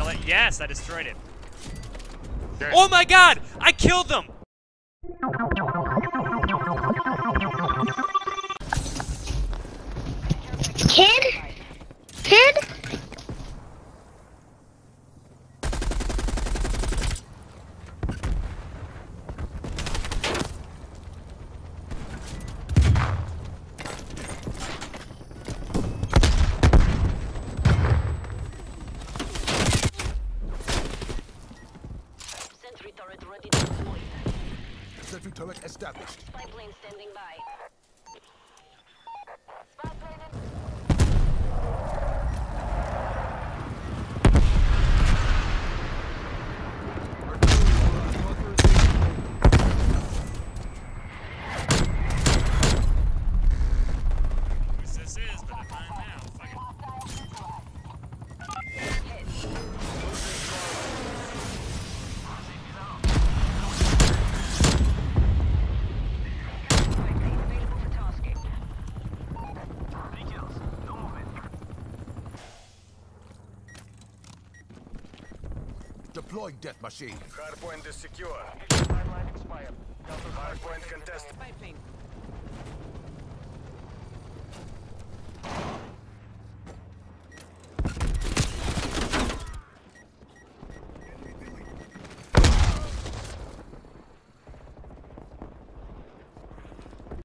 kill it? Yes, I destroyed it. Okay. Oh my god! I killed them! Kid? Kid? Sentry turret ready to deploy. Sentry turret established. Spy plane standing by. Spy plane in. Whose this is, but I'm fine now. Fuck Available for tasking. Deploying death machine. Hardpoint is secure. Timeline expired. Hardpoint contested. Spy plane.